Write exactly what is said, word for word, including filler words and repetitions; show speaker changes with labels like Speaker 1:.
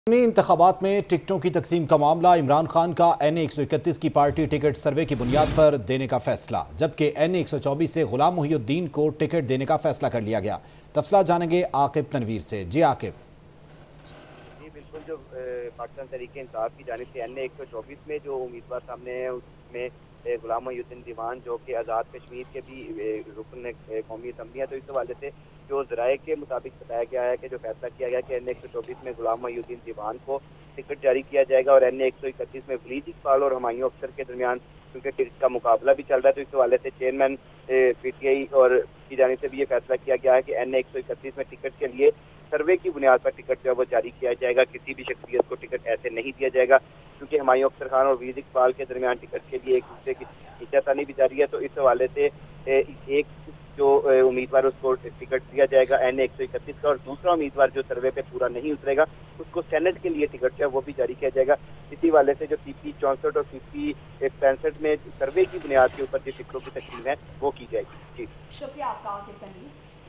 Speaker 1: इंतखाबात में टिकटों की तकसीम का मामला। इमरान खान का एन ए एक सौ इकतीस की पार्टी टिकट सर्वे की बुनियाद पर देने का फैसला, जबकि एन ए एक सौ चौबीस से गुलाम मुहिउद्दीन को टिकट देने का फैसला कर लिया गया। तफसीलात जानेंगे आकिब तनवीर से। जी आकिब।
Speaker 2: जी बिल्कुल, जो पाकिस्तान तहरीक इंसाफ की जानिब से एन ए एक सौ चौबीस में जो उम्मीदवार सामने है उसमें गुलाम मुहिउद्दीन दीवान जो कि आज़ाद कश्मीर के भी रुकन कौमी असम्बली है, तो इस हवाले से जो ज़राए के मुताबिक बताया गया है कि जो फैसला किया गया कि एन ए एक सौ चौबीस में गुलाम मुहिउद्दीन दीवान को टिकट जारी किया जाएगा और एन ए एक सौ इकतीस में वलीद इकबाल और हुमायूं अख्तर के दरमियान क्योंकि टिकट का मुकाबला भी चल रहा है, तो इस हवाले से चेयरमैन पी टी आई और की जानिब से भी ये फैसला किया गया है कि एन ए एक सौ इकतीस में टिकट के लिए सर्वे की बुनियाद पर टिकट जो है वो जारी किया जाएगा। किसी भी शख्सियत को टिकट ऐसे नहीं दिया जाएगा, क्योंकि हुमायूं अख्तर खान और वलीद इकबाल के दरमियान टिकट के लिए एक दूसरे की खींचातानी भी जारी है। तो इस हवाले से एक जो उम्मीदवार उसको टिकट दिया जाएगा एन ए एक सौ इकतीस का, और दूसरा उम्मीदवार जो सर्वे पे पूरा नहीं उतरेगा उसको सेनेट के लिए टिकट जो है वो भी जारी किया जाएगा। इसी वाले से जो सी पी चौंसठ और सी पी पैंसठ में सर्वे की बुनियाद के ऊपर जो टिकटों की तकसीम है वो की जाएगी। जी
Speaker 3: शुक्रिया आपका।